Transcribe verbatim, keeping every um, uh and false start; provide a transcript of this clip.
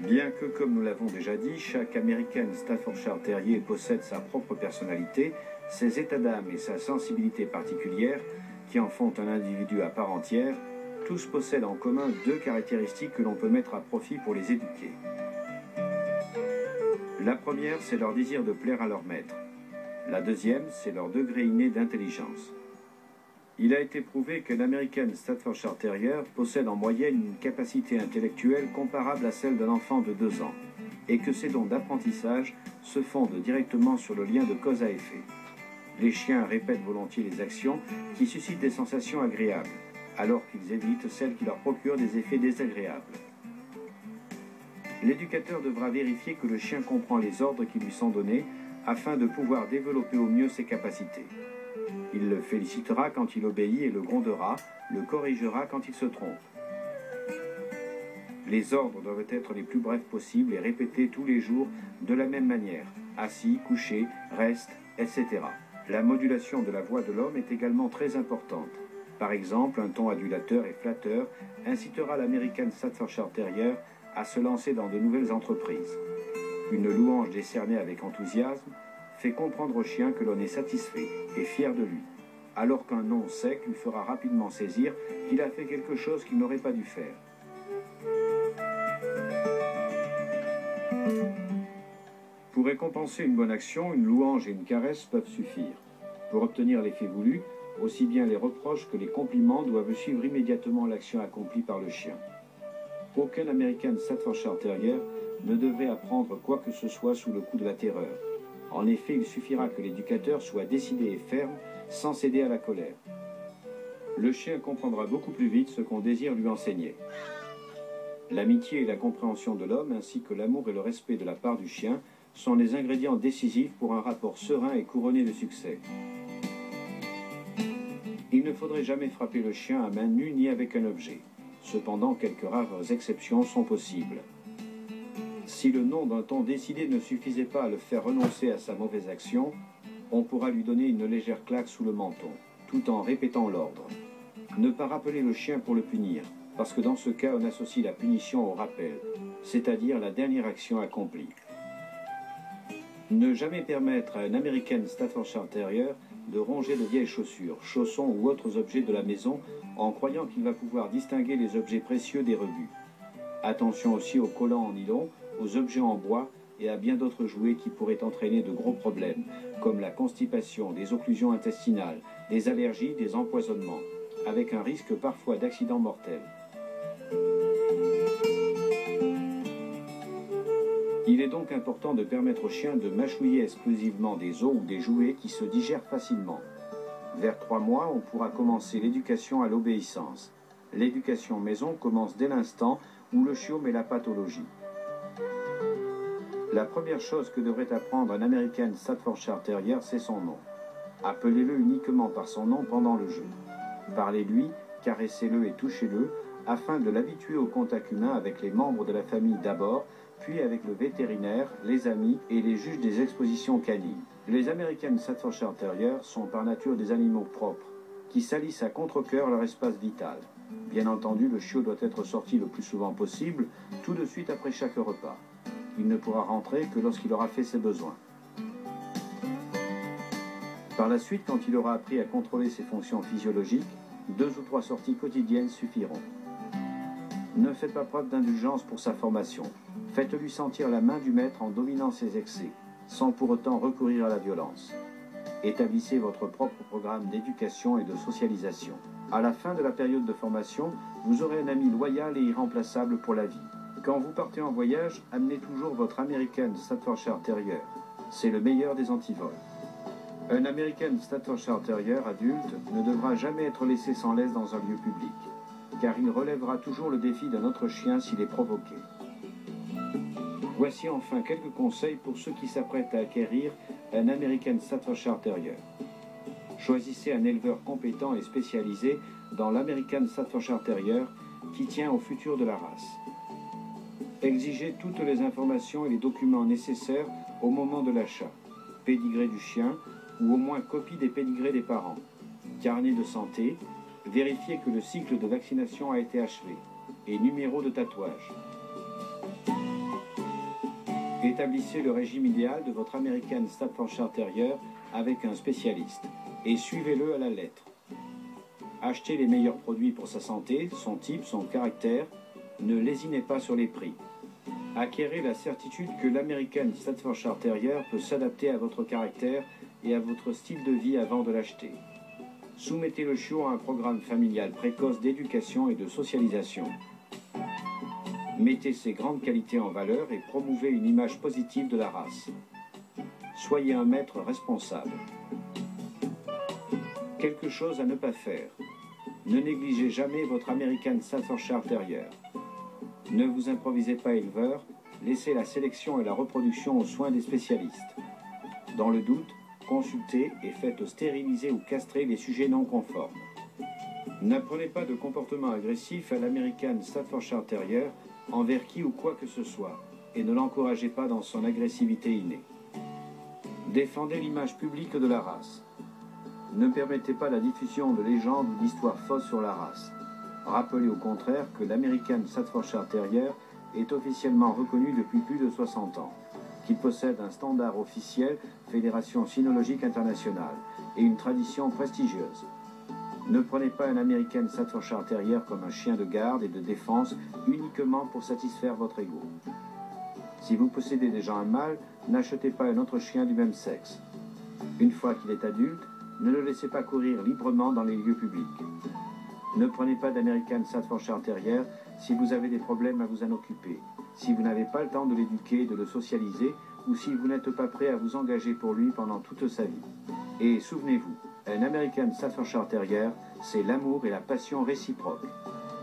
Bien que, comme nous l'avons déjà dit, chaque American Staffordshire Terrier possède sa propre personnalité, ses états d'âme et sa sensibilité particulière, qui en font un individu à part entière, tous possèdent en commun deux caractéristiques que l'on peut mettre à profit pour les éduquer. La première, c'est leur désir de plaire à leur maître. La deuxième, c'est leur degré inné d'intelligence. Il a été prouvé que l'American Staffordshire Terrier possède en moyenne une capacité intellectuelle comparable à celle d'un enfant de deux ans, et que ces dons d'apprentissage se fondent directement sur le lien de cause à effet. Les chiens répètent volontiers les actions qui suscitent des sensations agréables, alors qu'ils évitent celles qui leur procurent des effets désagréables. L'éducateur devra vérifier que le chien comprend les ordres qui lui sont donnés afin de pouvoir développer au mieux ses capacités. Il le félicitera quand il obéit et le grondera, le corrigera quand il se trompe. Les ordres doivent être les plus brefs possibles et répétés tous les jours de la même manière, assis, couché, reste, et cetera. La modulation de la voix de l'homme est également très importante. Par exemple, un ton adulateur et flatteur incitera l'American Staffordshire Terrier à se lancer dans de nouvelles entreprises. Une louange décernée avec enthousiasme fait comprendre au chien que l'on est satisfait et fier de lui, alors qu'un non sec lui fera rapidement saisir qu'il a fait quelque chose qu'il n'aurait pas dû faire. Pour récompenser une bonne action, une louange et une caresse peuvent suffire. Pour obtenir l'effet voulu, aussi bien les reproches que les compliments doivent suivre immédiatement l'action accomplie par le chien. Aucun American Staffordshire Terrier ne devrait apprendre quoi que ce soit sous le coup de la terreur. En effet, il suffira que l'éducateur soit décidé et ferme, sans céder à la colère. Le chien comprendra beaucoup plus vite ce qu'on désire lui enseigner. L'amitié et la compréhension de l'homme, ainsi que l'amour et le respect de la part du chien, sont les ingrédients décisifs pour un rapport serein et couronné de succès. Il ne faudrait jamais frapper le chien à main nue ni avec un objet. Cependant, quelques rares exceptions sont possibles. Si le nom d'un ton décidé ne suffisait pas à le faire renoncer à sa mauvaise action, on pourra lui donner une légère claque sous le menton, tout en répétant l'ordre. Ne pas rappeler le chien pour le punir, parce que dans ce cas, on associe la punition au rappel, c'est-à-dire la dernière action accomplie. Ne jamais permettre à un American Staffordshire Terrier de ronger de vieilles chaussures, chaussons ou autres objets de la maison en croyant qu'il va pouvoir distinguer les objets précieux des rebuts. Attention aussi aux collants en nylon, aux objets en bois et à bien d'autres jouets qui pourraient entraîner de gros problèmes, comme la constipation, des occlusions intestinales, des allergies, des empoisonnements, avec un risque parfois d'accident mortel. Il est donc important de permettre au chien de mâchouiller exclusivement des os ou des jouets qui se digèrent facilement. Vers trois mois, on pourra commencer l'éducation à l'obéissance. L'éducation maison commence dès l'instant où le chiot met la patte au logis. La première chose que devrait apprendre un American Staffordshire Terrier, c'est son nom. Appelez-le uniquement par son nom pendant le jeu. Parlez-lui, caressez-le et touchez-le, afin de l'habituer au contact humain avec les membres de la famille d'abord, puis avec le vétérinaire, les amis et les juges des expositions canines. Les American Staffordshire Terriers sont par nature des animaux propres, qui salissent à contre-cœur leur espace vital. Bien entendu, le chiot doit être sorti le plus souvent possible, tout de suite après chaque repas. Il ne pourra rentrer que lorsqu'il aura fait ses besoins. Par la suite, quand il aura appris à contrôler ses fonctions physiologiques, deux ou trois sorties quotidiennes suffiront. Ne faites pas preuve d'indulgence pour sa formation. Faites-lui sentir la main du maître en dominant ses excès, sans pour autant recourir à la violence. Établissez votre propre programme d'éducation et de socialisation. À la fin de la période de formation, vous aurez un ami loyal et irremplaçable pour la vie. Quand vous partez en voyage, amenez toujours votre American Staffordshire Terrier. C'est le meilleur des antivols. Un American Staffordshire Terrier adulte ne devra jamais être laissé sans laisse dans un lieu public, car il relèvera toujours le défi d'un autre chien s'il est provoqué. Voici enfin quelques conseils pour ceux qui s'apprêtent à acquérir un American Staffordshire Terrier. Choisissez un éleveur compétent et spécialisé dans l'American Staffordshire Terrier qui tient au futur de la race. Exigez toutes les informations et les documents nécessaires au moment de l'achat. Pédigré du chien ou au moins copie des pédigrés des parents. Carnet de santé, vérifiez que le cycle de vaccination a été achevé et numéro de tatouage. Établissez le régime idéal de votre American Staffordshire Terrier avec un spécialiste et suivez-le à la lettre. Achetez les meilleurs produits pour sa santé, son type, son caractère. Ne lésinez pas sur les prix. Acquérez la certitude que l'American Staffordshire Terrier peut s'adapter à votre caractère et à votre style de vie avant de l'acheter. Soumettez le chiot à un programme familial précoce d'éducation et de socialisation. Mettez ses grandes qualités en valeur et promouvez une image positive de la race. Soyez un maître responsable. Quelque chose à ne pas faire. Ne négligez jamais votre American Staffordshire Terrier. Ne vous improvisez pas éleveur, laissez la sélection et la reproduction aux soins des spécialistes. Dans le doute, consultez et faites stériliser ou castrer les sujets non conformes. N'apprenez pas de comportement agressif à l'American Staffordshire Terrier envers qui ou quoi que ce soit, et ne l'encouragez pas dans son agressivité innée. Défendez l'image publique de la race. Ne permettez pas la diffusion de légendes ou d'histoires fausses sur la race. Rappelez au contraire que l'American Staffordshire Terrier est officiellement reconnu depuis plus de soixante ans, qu'il possède un standard officiel, Fédération Cynologique Internationale, et une tradition prestigieuse. Ne prenez pas un American Staffordshire Terrier comme un chien de garde et de défense uniquement pour satisfaire votre ego. Si vous possédez déjà un mâle, n'achetez pas un autre chien du même sexe. Une fois qu'il est adulte, ne le laissez pas courir librement dans les lieux publics. Ne prenez pas d'American Staffordshire Terrier si vous avez des problèmes à vous en occuper, si vous n'avez pas le temps de l'éduquer et de le socialiser, ou si vous n'êtes pas prêt à vous engager pour lui pendant toute sa vie. Et souvenez-vous, un American Staffordshire Terrier, c'est l'amour et la passion réciproque.